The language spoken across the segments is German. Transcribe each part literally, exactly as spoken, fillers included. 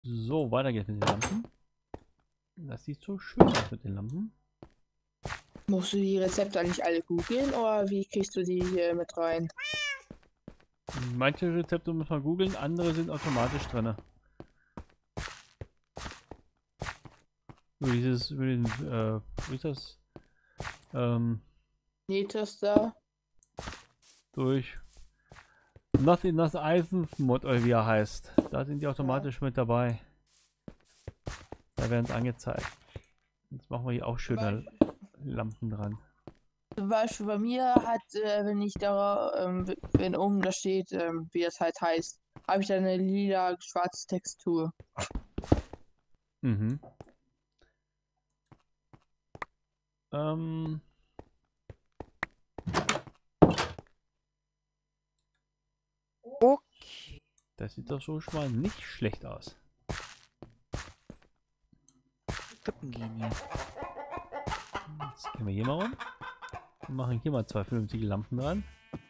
So, weiter geht's mit den Lampen. Das sieht so schön aus mit den Lampen. Musst du die Rezepte eigentlich alle googeln oder wie kriegst du die hier mit rein? Manche Rezepte muss man googeln, andere sind automatisch drin. Über dieses, über den, äh, wie ist das? Ähm, Nähtest da? durch Not Enough Items Mod, oder wie er heißt. Da sind die automatisch ja mit dabei. Da werden es angezeigt. Jetzt machen wir hier auch schöne Lampen dran. Zum Beispiel bei mir hat, äh, wenn ich da, ähm, wenn oben da steht, ähm, wie das halt heißt, habe ich da eine lila schwarze Textur. Mhm. Ähm. Okay. Das sieht doch so schon mal nicht schlecht aus. Kippen gehen hier. Jetzt gehen wir hier mal rum. Und machen hier mal zwei vernünftige Lampen dran.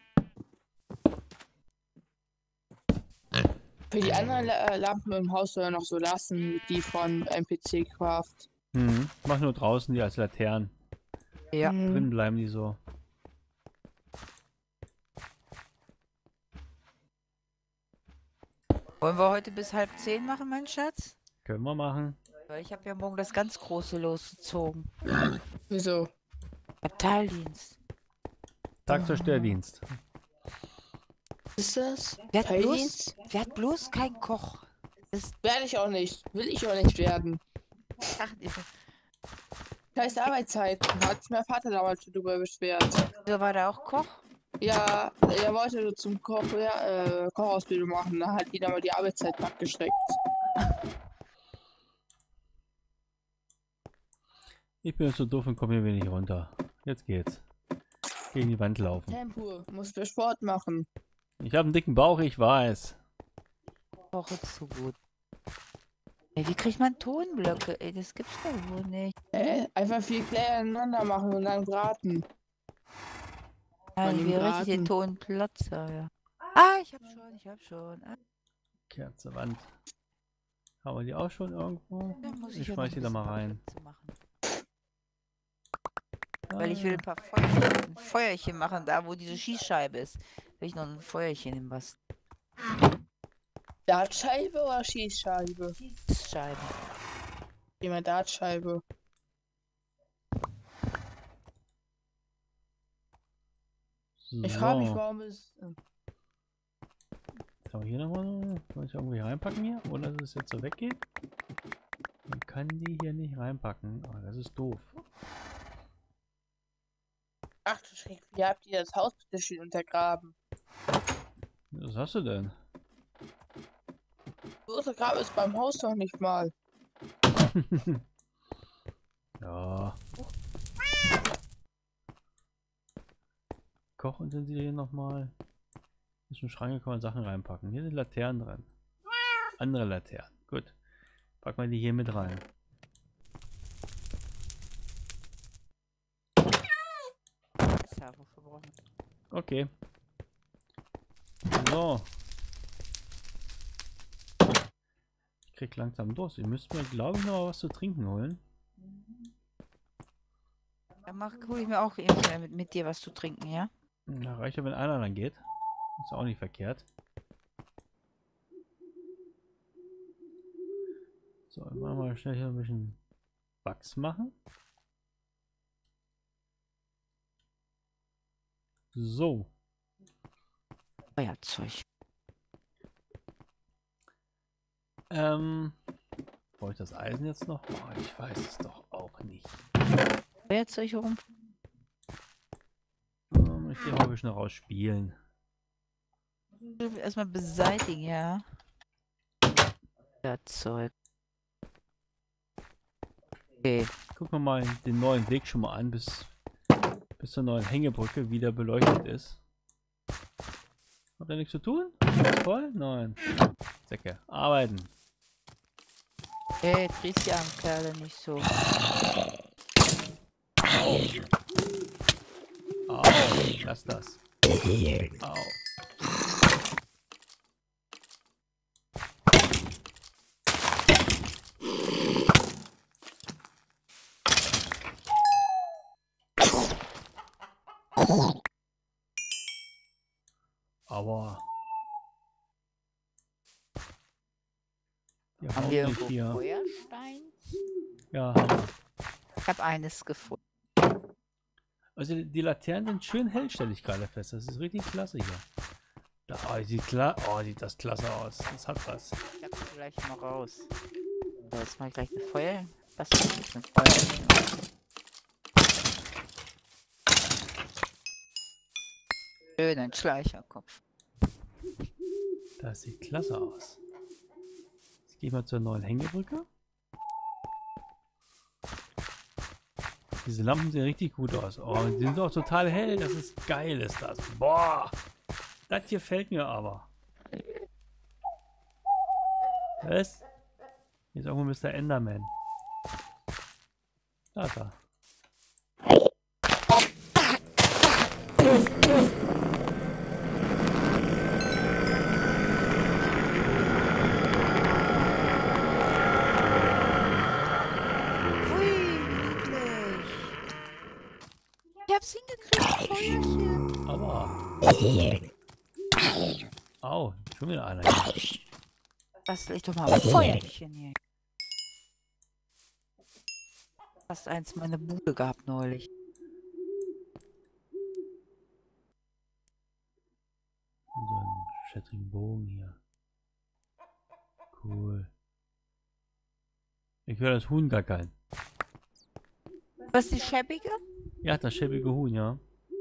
Für die anderen La Lampen im Haus soll er noch so lassen, die von N P C Craft. Mhm. Mach nur draußen die als Laternen. Ja. Mhm. Drin bleiben die so. Wollen wir heute bis halb zehn machen, mein Schatz? Können wir machen. Weil ich habe ja morgen das ganz große losgezogen. Wieso? Abteildienst. Tag zur Stördienst. Ist das? Werd bloß, Teildienst? werd bloß kein Koch. Das Werde ich auch nicht. Will ich auch nicht werden. ach, Scheiß Arbeitszeit. Hat sich mein Vater damals schon drüber beschwert. so war der auch Koch? Ja, er wollte zum Koch, ja, äh, Kochausbildung machen. Da hat ihn aber die Arbeitszeit abgeschreckt. Ich bin jetzt so doof und komme hier wenig runter. Jetzt geht's. Gegen die Wand laufen. Tempo, muss für Sport machen. Ich habe einen dicken Bauch, ich weiß. Koch ist so gut. Ey, wie kriegt man Tonblöcke? Ey, das gibt's doch wohl nicht. Äh, einfach vier Kläder ineinander machen und dann braten. Ja, Von dem wie richtig den Braten. Tonplotzer, ja. Ah, ich hab schon, ich hab schon. Ah, Kerze Wand. Haben wir die auch schon irgendwo? da muss Ich ich ja schmeiß noch die da ein mal bisschen rein. Plätze machen. Weil ich will ein paar Feuerchen, ein Feuerchen machen, da wo diese Schießscheibe ist. Will ich noch ein Feuerchen im Basten. Dartscheibe oder Schießscheibe? Scheibe. Immer Dartscheibe. So. Ich frage mich, warum es. äh, Jetzt haben wir hier nochmal. Soll ich irgendwie reinpacken hier? Ohne dass es jetzt so weggeht? Man kann die hier nicht reinpacken. Oh, das ist doof. Ach du Schreck, wie habt ihr das Haus bitte schön untergraben? Was hast du denn? So untergraben ist beim Haus doch nicht mal. Ja. Kochutensilien hier nochmal. Ist ein Schrank, kann man Sachen reinpacken. Hier sind Laternen dran. Andere Laternen. Gut. Packen wir die hier mit rein. Servo verbrochen. Okay. So. Ich krieg langsam Durst. Ihr müsst mir, glaube ich, noch mal was zu trinken holen. Dann mach, hol ich mir auch eben mit, mit dir was zu trinken, ja? Ja, reicht ja, wenn einer dann geht. Ist auch nicht verkehrt. So, dann machen wir schnell hier ein bisschen Wachs machen. So. Feuerzeug. Ähm. Brauche ich das Eisen jetzt noch? Oh, ich weiß es doch auch nicht. Feuerzeug herum. Ähm, ich gehe mal ein bisschen raus spielen. Erstmal beseitigen, ja. Feuerzeug. Okay. Gucken wir mal den neuen Weg schon mal an, bis, bis zur neuen Hängebrücke wieder beleuchtet ist. Habt ihr nichts zu tun? Ist voll? Nein. Säcke. Arbeiten. Hey, drehst die armen Kerle nicht so. Au. Lass das. Au. Aber... Die Haben hauen wir nicht irgendwo hier. Feuerstein? Ja, haben wir. Ich habe eines gefunden. Also die, die Laternen sind schön hell, stelle ich gerade fest. Das ist richtig klasse hier. Da, oh, sieht, kla oh, sieht das klasse aus. Das hat was. Ich hab sie gleich mal raus. So, jetzt mache ich gleich eine Feuer. Was ist das? Ein Feuerchen. Schönen Schleicherkopf. Das sieht klasse aus. Jetzt gehe ich mal zur neuen Hängebrücke. Diese Lampen sehen richtig gut aus. Oh, die sind auch total hell. Das ist geil, ist das. Boah, das gefällt mir aber. Was? Hier ist irgendwo Mister Enderman. Da ist er. Ich hab's hingekriegt, Feuerchen. Aber. Au, schon wieder einer. Hier. Lass ich doch mal ein Feuerchen hier. Fast eins meine Bude gehabt neulich. So ein schättrigen Bogen hier. Cool. Ich höre das Huhn gackern. Was ist die schäbige? Ja, das schäbige Huhn, ja.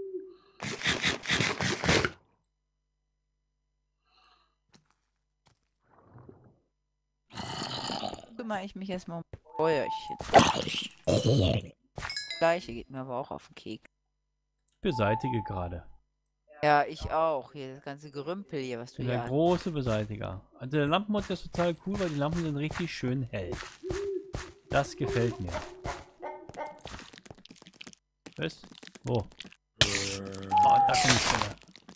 Kümmere ich mich erstmal um Feuerchen. Das Gleiche geht mir aber auch auf den Keks. Beseitige gerade. Ja, ich auch. Hier, das ganze Gerümpel hier, was du Der hier große Beseitiger. Also der Lampenmod ist total cool, weil die Lampen sind richtig schön hell. Das gefällt mir. Was? Wo? Oh, da komme ich schon.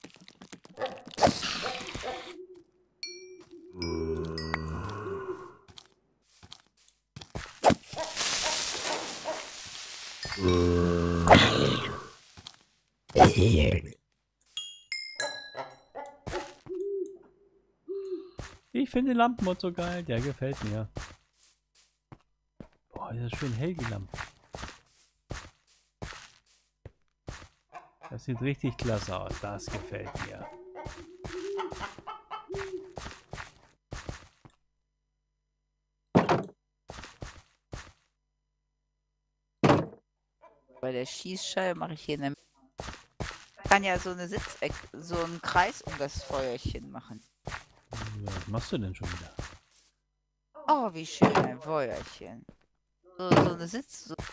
Ich finde den Lampenmod so geil, der gefällt mir. Boah, ist das schön hell, die Lampe. Das sieht richtig klasse aus, das gefällt mir. Bei der Schießscheibe mache ich hier eine. Ich kann ja so eine Sitzeck, so einen Kreis um das Feuerchen machen. Ja, was machst du denn schon wieder? Oh, wie schön ein Feuerchen. So, so eine Sitz. So.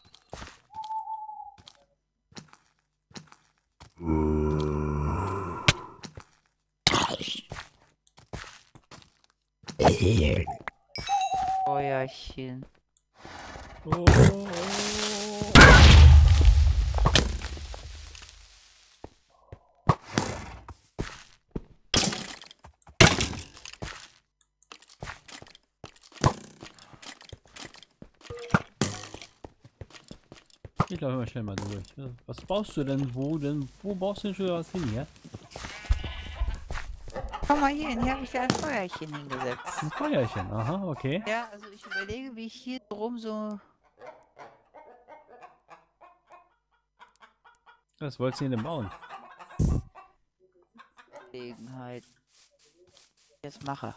Feuerchen. Oh, oh, oh. Ich laufe mal schnell mal durch. Was baust du denn? Wo denn? Wo baust du denn schon was hin hier? Komm mal hier hin, hier habe ich ja ein Feuerchen hingesetzt. Ein Feuerchen, aha, okay. Ja, also ich überlege, wie ich hier drum so. Was wolltest du denn bauen? Gelegenheit jetzt mache.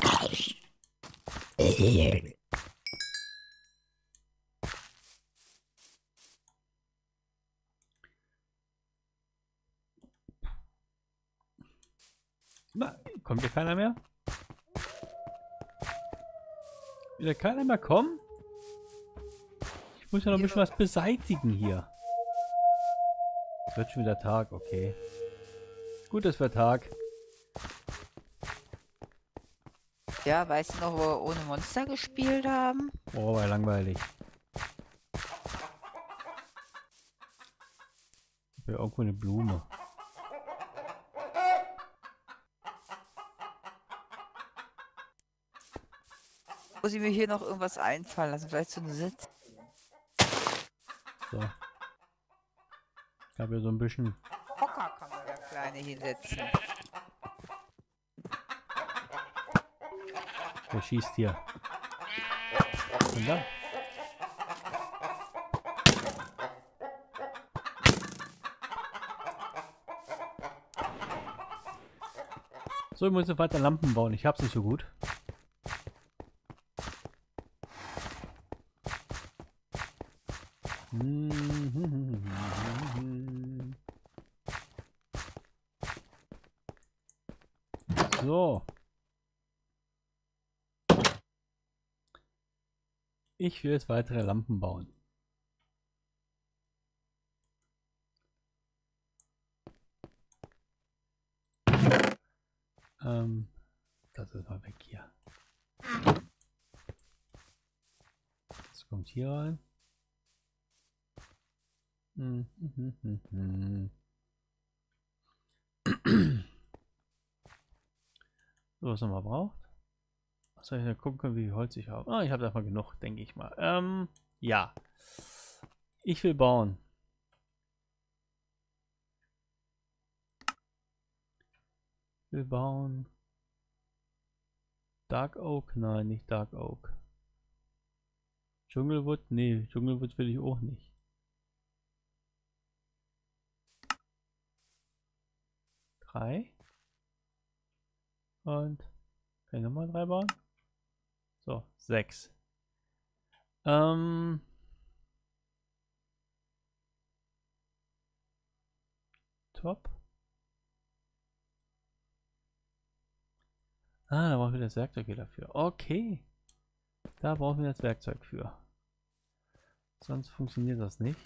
Na, kommt hier keiner mehr? Will keiner mehr kommen? Ich muss ja noch ein bisschen was beseitigen hier. Es wird schon wieder Tag, okay. Gut, es wird Tag. Ja, weißt du noch, wo wir ohne Monster gespielt haben? Oh, war langweilig. Hier irgendwo eine Blume. Muss ich mir hier noch irgendwas einfallen lassen? Vielleicht so eine Sitz. So. Ich habe ja so ein bisschen. Hocker kann man da kleine hinsetzen. Wer schießt hier? Und da? So, ich muss jetzt weiter Lampen bauen. Ich hab's nicht so gut. So. Ich will jetzt weitere Lampen bauen. Ähm, das ist mal weg hier. Das kommt hier rein. Hm, hm, hm, hm, hm. So, was man braucht. Was soll ich da gucken, wie viel Holz ich habe? Ah, ich habe einfach genug, denke ich mal. Ähm, ja. Ich will bauen. Ich will bauen. Dark Oak? Nein, nicht Dark Oak. Dschungelwood? Nee, Dschungelwood will ich auch nicht. Drei. Und kann ich nochmal drei bauen? So, sechs. Ähm. Top. Ah, da brauchen wir das Werkzeug hier dafür. Okay. Da brauchen wir das Werkzeug für. Sonst funktioniert das nicht.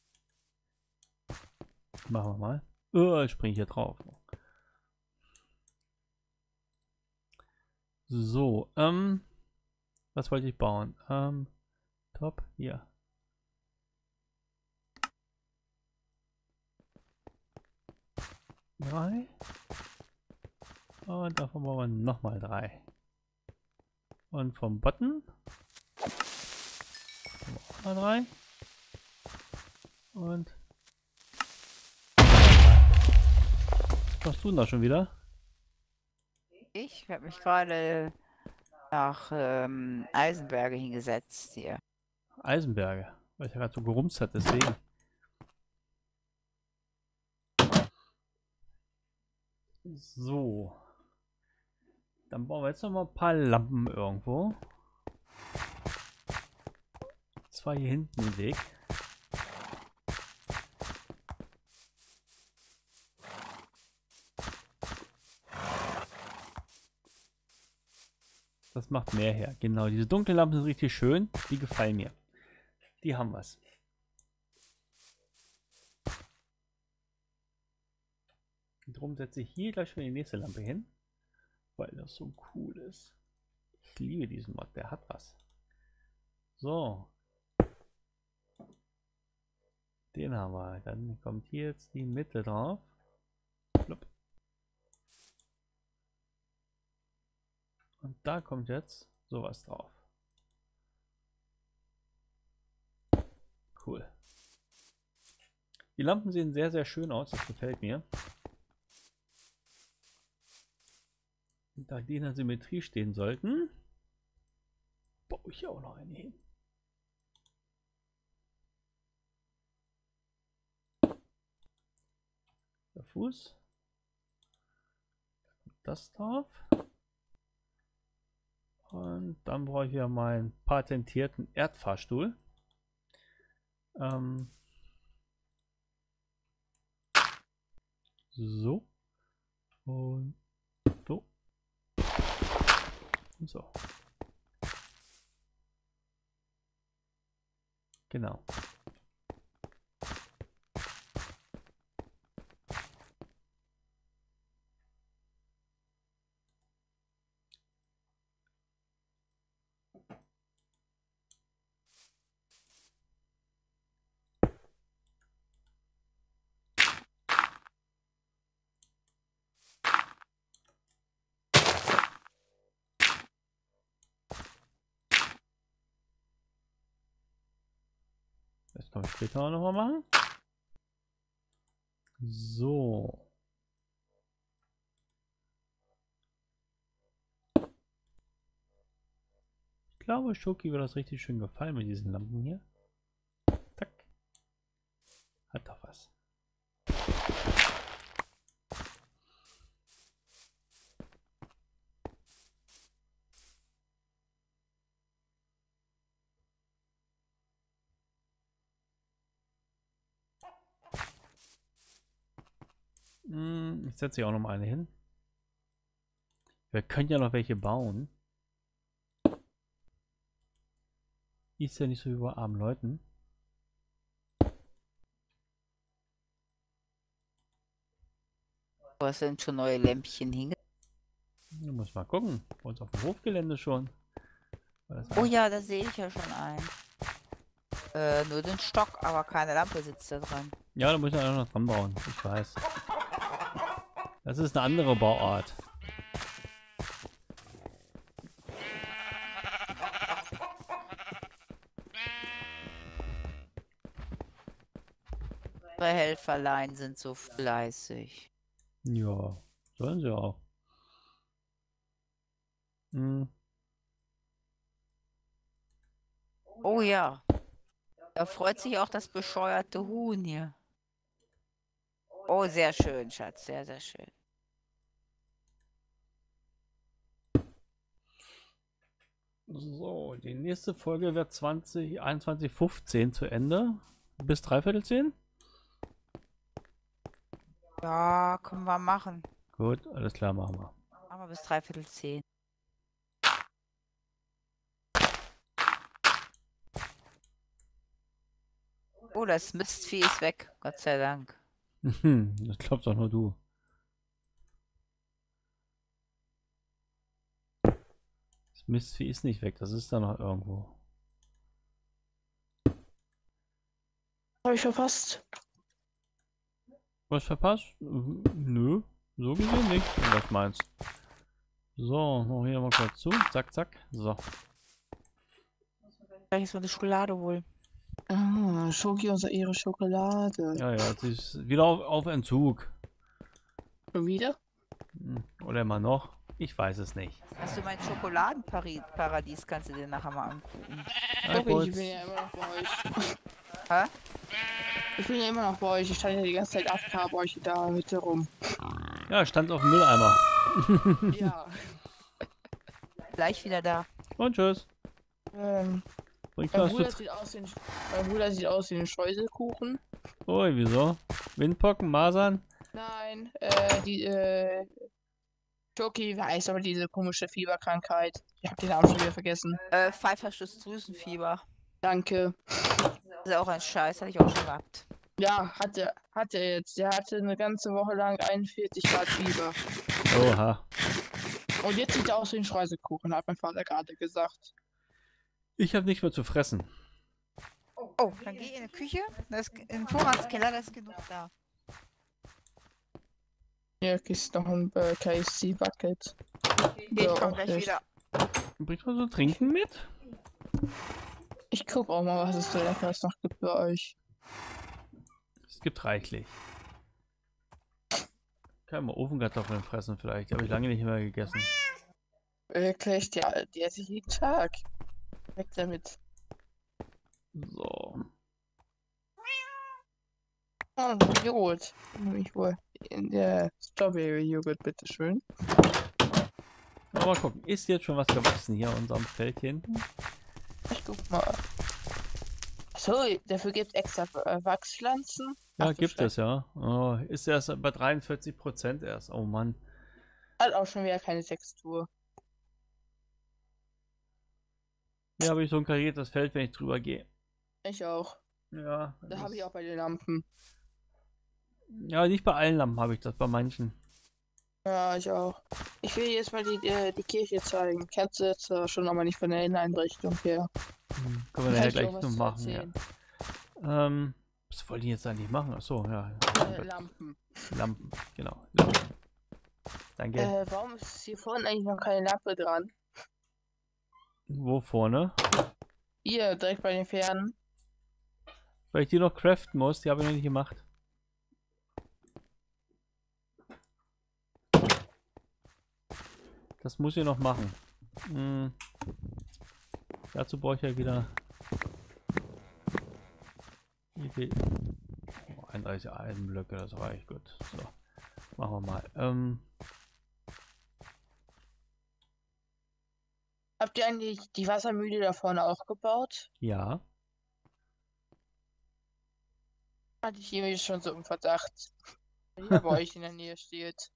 Machen wir mal. Oh, ich springe hier drauf. So, ähm. Was wollte ich bauen? Ähm. Top. Hier. Drei. Und davon bauen wir nochmal drei. Und vom Button mal drei. Und was machst du denn da schon wieder? Ich habe mich gerade nach ähm, Eisenberge hingesetzt hier. Eisenberge. Weil ich ja gerade so gerumst hat, deswegen. So. Dann bauen wir jetzt noch mal ein paar Lampen irgendwo. Zwei hier hinten im Weg. Das macht mehr her. Genau, diese dunklen Lampen sind richtig schön. Die gefallen mir. Die haben was. Und darum setze ich hier gleich schon die nächste Lampe hin. Weil das so cool ist. Ich liebe diesen Mod, der hat was. So. Den haben wir. Dann kommt hier jetzt die Mitte drauf. Plupp. Und da kommt jetzt sowas drauf. Cool. Die Lampen sehen sehr, sehr schön aus. Das gefällt mir. Und da die in der Symmetrie stehen sollten, baue ich hier auch noch eine hin. Der Fuß. Das drauf. Und dann brauche ich ja meinen patentierten Erdfahrstuhl. Ähm so. Und so. Und so. Genau. Das kann ich später auch noch mal machen. So. Ich glaube, Schoki wird das richtig schön gefallen mit diesen Lampen hier. Zack. Hat doch was. Hm, ich setze hier auch noch mal eine hin. Wir können ja noch welche bauen. Ist ja nicht so wie bei armen Leuten. Wo sind schon neue Lämpchen hinge? Da muss mal gucken. Bei uns auf dem Hofgelände schon. War das Oh ein- ja, da sehe ich ja schon einen. Äh, nur den Stock, aber keine Lampe sitzt da dran. Ja, da muss ich auch noch dran bauen. Ich weiß. Das ist eine andere Bauart. Zwei Helferlein sind so fleißig. Ja, sollen sie auch. Hm. Oh ja. Da freut sich auch das bescheuerte Huhn hier. Oh, sehr schön, Schatz. Sehr, sehr schön. So, die nächste Folge wird zwanzig, einundzwanzig, fünfzehn zu Ende. Bis dreiviertel zehn? Ja, können wir machen. Gut, alles klar, machen wir. Machen wir bis dreiviertel zehn. Oh, das Mistvieh ist weg. Gott sei Dank. Das glaubst doch nur du. Das Mistvieh ist nicht weg, das ist da noch irgendwo. Habe ich verpasst. Was verpasst? Mhm, nö, so gesehen nicht, wenn du das meinst. So, noch hier mal kurz zu. Zack, zack. So. Vielleicht ist so eine Schokolade wohl. Ah, Schoki, unser ihre Schokolade. Ja, ja, sie ist wieder auf, auf Entzug. Schon wieder? Hm, oder immer noch. Ich weiß es nicht. Hast du mein Schokoladenparadies? Kannst du dir nachher mal angucken. Ja, Okay, kurz. ich bin ja immer noch bei euch. Hä? Ich bin ja immer noch bei euch. Ich stand ja die ganze Zeit A F K bei euch da Mitte rum. Ja, stand auf dem Mülleimer. Ja. Gleich wieder da. Und tschüss. Ähm, Bringt mein, was Bruder zu... sieht aus wie ein, mein Bruder sieht aus wie ein Streuselkuchen. Ui, wieso? Windpocken, Masern? Nein, äh, die, äh, Schoki weiß aber diese komische Fieberkrankheit. Ich hab den Namen schon wieder vergessen. Äh, Pfeiferschlussdrüsenfieber. Danke. Das ist auch ein Scheiß, hatte ich auch schon gehabt. Ja, hatte, hatte er jetzt. Der hatte eine ganze Woche lang einundvierzig Grad Fieber. Oha. Und jetzt sieht er aus wie ein Streuselkuchen, hat mein Vater gerade gesagt. Ich habe nicht mehr zu fressen. Oh, dann geh in die Küche. Da ist im Vorratskeller, da ist genug da. Hier ist noch ein äh, K F C-Bucket. Ich Ja, komm auch gleich nicht. wieder. Bringt man so Trinken mit? Ich guck auch mal, was es so leckeres noch gibt bei euch. Es gibt reichlich. Kann mal Ofenkartoffeln fressen vielleicht. Habe ich lange nicht mehr gegessen. Wirklich, die, die esse ich jeden Tag. Weg damit. So. Oh, Joghurt. Ich wohl in der Strawberry-Joghurt, bitteschön. Aber mal gucken. Ist jetzt schon was gewachsen hier in unserem Feld hier hinten? Ich guck mal. So, dafür gibt es extra äh, Wachspflanzen. Ja, Ach du gibt Scheiße. es ja. Oh, ist erst bei dreiundvierzig Prozent erst. Oh Mann. Hat auch schon wieder keine Textur. Hier habe ich so ein kariertes Feld, wenn ich drüber gehe. Ich auch. Ja. Da das habe ich ist- auch bei den Lampen. Ja, nicht bei allen Lampen habe ich das, bei manchen. Ja, ich auch. Ich will jetzt mal die, äh, die Kirche zeigen. Kennst du jetzt äh, schon, aber nicht von der Inneneinrichtung her. Hm, können wir Kann nachher ich dir gleich auch was noch zu machen, ja. erzählen? Ähm, was wollte ich jetzt eigentlich machen? Achso, ja. Äh, Lampen. Lampen, genau. Lampen. Danke. Äh, warum ist hier vorne eigentlich noch keine Lampe dran? Wo vorne? Hier, direkt bei den Pferden. Weil ich die noch craften muss, die habe ich noch nicht gemacht. das muss ich noch machen. Hm. Dazu brauche ich ja wieder die oh, einunddreißig Eisenblöcke, das reicht gut. So, machen wir mal. Ähm, Habt ihr eigentlich die Wassermühle da vorne auch gebaut? ja. Hatte ich irgendwie schon so im Verdacht. Wenn die bei euch in der Nähe steht.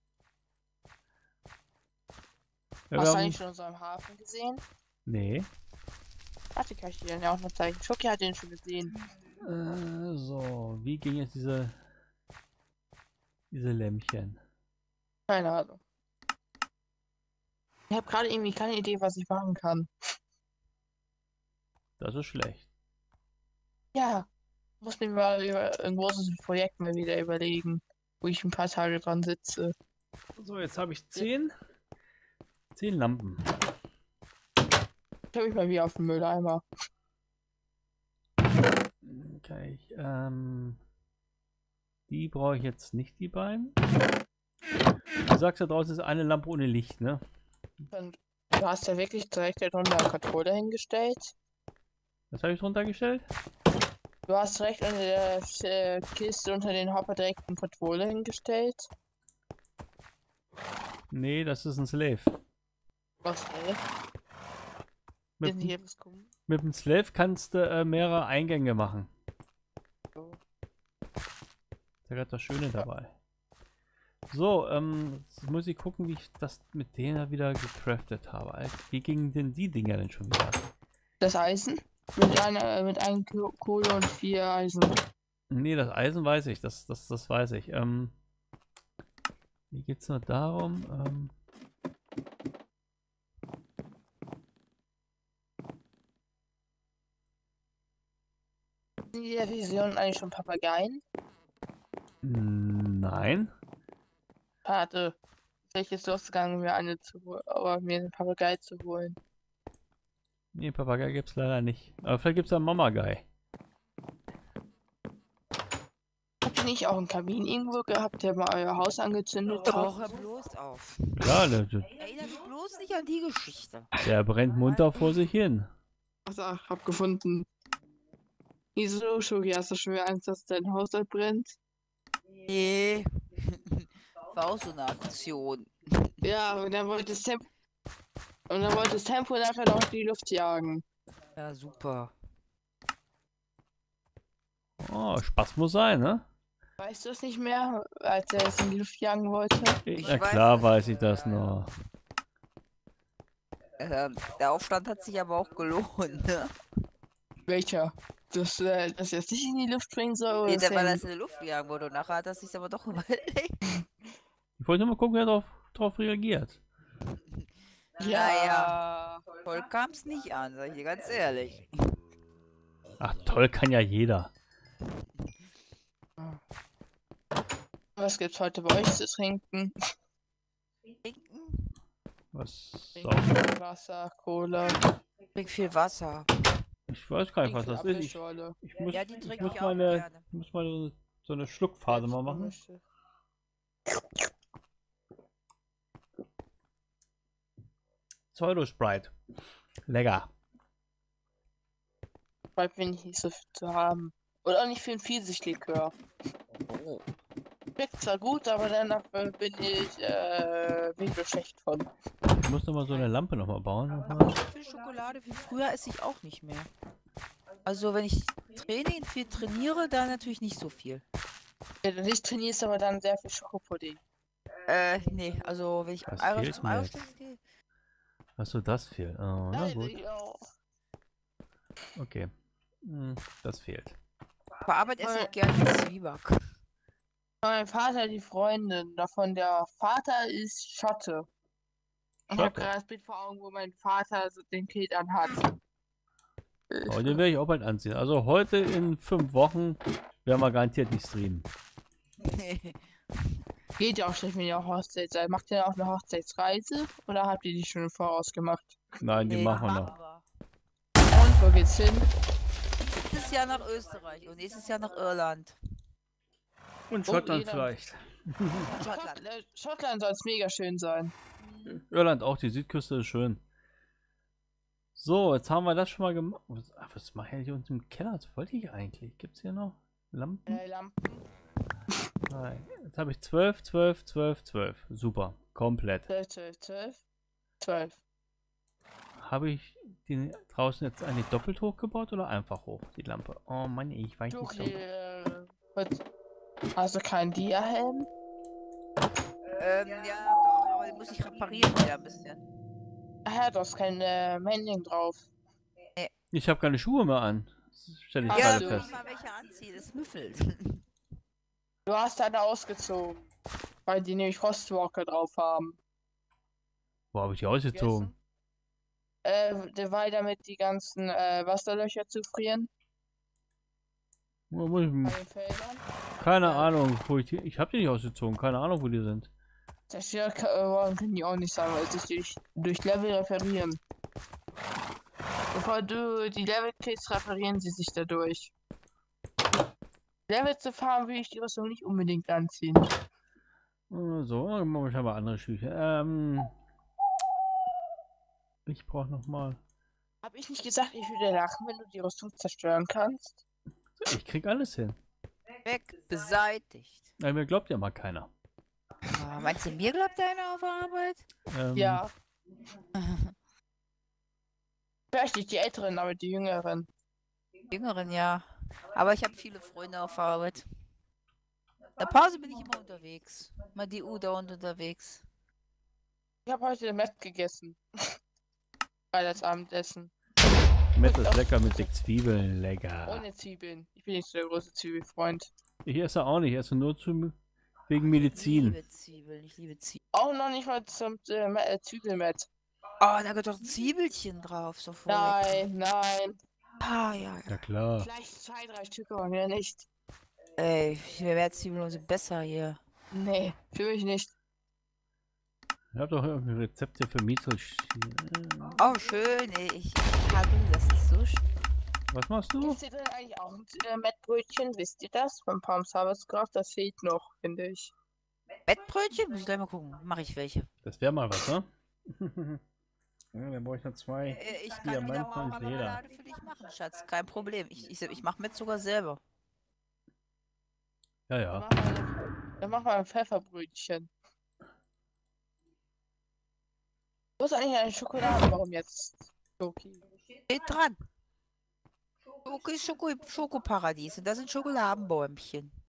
Ja, wir Hast du haben, eigentlich schon so am Hafen gesehen? nee. Warte, kann ich dir dann ja auch noch zeigen. Schoki hat den schon gesehen. Äh, so, wie ging jetzt diese diese Lämpchen? Keine Ahnung. Ich habe gerade irgendwie keine Idee, was ich machen kann. Das ist schlecht. Ja, muss mir mal über ein großes Projekt mal wieder überlegen, wo ich ein paar Tage dran sitze. So, jetzt habe ich zehn. Zehn Lampen. Ich habe mich mal wieder auf den Mülleimer. Okay, ich, ähm, die brauche ich jetzt nicht, die beiden. Du sagst ja draußen ist eine Lampe ohne Licht, ne? Und du hast ja wirklich direkt darunter einen Controller hingestellt. Was habe ich drunter gestellt? Du hast direkt unter der äh, Kiste unter den Hopper direkt einen Controller hingestellt. Nee, das ist ein Slave. Was, ey? Mit, Sind hier was kommen? mit dem Slave kannst du äh, mehrere Eingänge machen. So. Da hat das Schöne dabei. So, ähm, jetzt muss ich gucken, wie ich das mit denen wieder gecraftet habe. Alter, wie gingen denn die Dinger denn schon wieder? Das Eisen? Mit einer, mit einem Ko- Kohle und vier Eisen. Nee, das Eisen weiß ich, das, das, das weiß ich. Ähm, hier geht es nur darum, ähm, Sind die der Vision eigentlich schon Papageien? nein. Warte. Wäre ich jetzt losgegangen, mir eine zu holen, aber mir einen Papagei zu holen. Nee, Papagei gibt's leider nicht. Aber vielleicht gibt's da einen Mamagei. Habt ihr nicht auch einen Kamin irgendwo gehabt, der mal euer Haus angezündet Doch, hat? hör bloß auf. Ja, der, Erinnere mich bloß nicht an die Geschichte. der brennt munter vor sich hin. Achso, hab gefunden. Wieso, Schoki, hast du schon wieder Angst, dass dein Haus dort brennt? Nee. War auch so eine Aktion. Ja, und dann wollte es Tempo. Und dann wollte es Tempo nachher noch in die Luft jagen. Ja, super. Oh, Spaß muss sein, ne? Weißt du es nicht mehr, als er es in die Luft jagen wollte? Ich Na weiß klar das. weiß ich das noch. Ähm, der Aufstand hat sich aber auch gelohnt, ne? Welcher? Dass, äh, dass er es nicht in die Luft bringen soll? Oder Nee, dass der, weil er er in- es in die Luft jagen wurde und nachher hat er sich aber doch überlegt. Ich wollte nur mal gucken, wer darauf drauf reagiert. Naja, voll kam es nicht an, sag ich dir ganz ehrlich. Ach toll, kann ja jeder. Was gibt's heute bei euch zu trinken? Trinken? Was? So. Trinken, Wasser, Cola. Trink viel Wasser. Ich weiß gar nicht, was trinken das ist. Ich, Apfelschorle. ich muss, Ja, die ich trinke muss ich auch meine, gerne. ich muss mal so, so eine Schluckphase mal machen. Gemischte. Pseudo-Sprite. Lecker. Bald bin ich nicht so viel zu haben. Und auch nicht für ein Pfirsichlikör. Oh. Schmeckt zwar gut, aber danach äh, bin ich, äh, bin ich so schlecht von. Ich muss noch mal so eine Lampe noch mal bauen. Aber so viel Schokolade wie früher esse ich auch nicht mehr. Also wenn ich Training viel trainiere, dann natürlich nicht so viel. Ja, du nicht trainierst, aber dann sehr viel Schokopudding. Äh, nee, also wenn ich Das Eiweiß fehlt zum mir Eiweiß jetzt. gehe. Achso, das fehlt. Oh, na Nein, gut. ich auch. Okay. Hm, das fehlt. Verarbeitet esse ich gerne Zwieback. Mein Vater, die Freundin davon, der Vater ist Schotte. Ich habe Schotte? gerade das Bild vor Augen, wo mein Vater so den Kilt anhat. Aber den werde ich auch bald anziehen. Also heute in fünf Wochen werden wir garantiert nicht streamen. Geht ja auch schlecht, wenn ihr auch Hochzeit seid. Macht ihr auch eine Hochzeitsreise oder habt ihr die schon im Voraus gemacht? Nein, die Nee, machen wir machen noch. wir. Und wo geht's hin? Nächstes Jahr nach Österreich und nächstes Jahr nach Irland. Und Oh, Schottland jeder- vielleicht. Schottland. Schottland, Schottland soll es mega schön sein. Irland auch, die Südküste ist schön. So, jetzt haben wir das schon mal gemacht. Was, ach, was mache ich hier unten im Keller? Was wollte ich eigentlich? Gibt es hier noch Lampen? Äh, Lampen. Nein. Jetzt habe ich zwölf, zwölf, zwölf, zwölf. Super. Komplett. zwölf, zwölf, zwölf. zwölf. Habe ich die draußen jetzt eigentlich doppelt hochgebaut oder einfach hoch, die Lampe? Oh Mann, ich weiß Du, nicht so. äh, was- hast du keinen Dia-Helm? Ähm, ja, doch, aber den muss ich reparieren wieder ein bisschen. Ah, du hast kein äh, Mending drauf. Ich habe keine Schuhe mehr an. Stelle ich Ach Ja, gerade da so. muss ich fest. mal welche anziehen, das müffelt. Du hast deine ausgezogen. Weil die nämlich Frostwalker drauf haben. Wo habe ich die ausgezogen? Äh, der- weil damit die ganzen äh, Wasserlöcher zufrieren. Wo muss ich, Bei den Feldern. keine Ja. Ahnung, wo ich die. Ich habe die nicht ausgezogen. Keine Ahnung, wo die sind. Zerstörern können die auch nicht sein, weil sie sich durch, durch Level reparieren. Bevor du die Level kriegst, reparieren sie sich dadurch. Level zu fahren, will ich die Rüstung nicht unbedingt anziehen. Äh, So, dann mache ich aber andere Schuhe. Ähm, ich brauche noch mal. Hab ich nicht gesagt, ich würde lachen, wenn du die Rüstung zerstören kannst? Ich krieg alles hin. Weg, beseitigt. Nein, mir glaubt ja mal keiner. Ah, meinst du, mir glaubt einer auf Arbeit? Ähm, Ja. Vielleicht nicht die Älteren, aber die Jüngeren. Jüngeren, ja. Aber ich habe viele Freunde auf Arbeit. In der Pause bin ich immer unterwegs. Mal die U dauernd unterwegs. Ich habe heute Mett gegessen. Weil das Abendessen. Mett ist lecker mit den Zwiebeln. Lecker. Ohne Zwiebeln. Ich bin nicht so der große Zwiebelfreund. Ich esse auch nicht. Ich esse nur zu, wegen Ich Medizin. liebe Zwiebeln, ich liebe Zwiebeln. Auch noch nicht mal zum äh, Me- äh, Zwiebelmett. Oh, da geht doch ein Zwiebelchen drauf, so voll lecker. Nein, nein. Ah, ja, ja. Ja klar. Vielleicht zwei, drei Stück, aber mehr nicht. Ey, je mehr Zwiebeln, umso besser hier. Nee, für mich nicht. Ich habe doch irgendein Rezept hier für Miso. Oh, schön, ey. Ich habe das ist so schön. Was machst du? Ist hier drin eigentlich auch ein äh, Mettbrötchen? Wisst ihr das? Vom Palms Harvest Craft? Das fehlt noch, finde ich. Bettbrötchen? Muss ich gleich mal gucken. Mache ich welche. Das wäre mal was, ne? Ja, dann brauche ich noch zwei. Äh, ich kann Diamanten wieder mal und Leder. Marmelade für dich machen, Schatz. Kein Problem. Ich, ich, ich mache mit sogar selber. Ja, Dann ja. mach mal, dann mach mal ein Pfefferbrötchen. Wo ist eigentlich eine Schokolade? Warum jetzt? Schoki. Steht dran. Schoko ist Schoko, Schokoparadies und das sind Schokoladenbäumchen.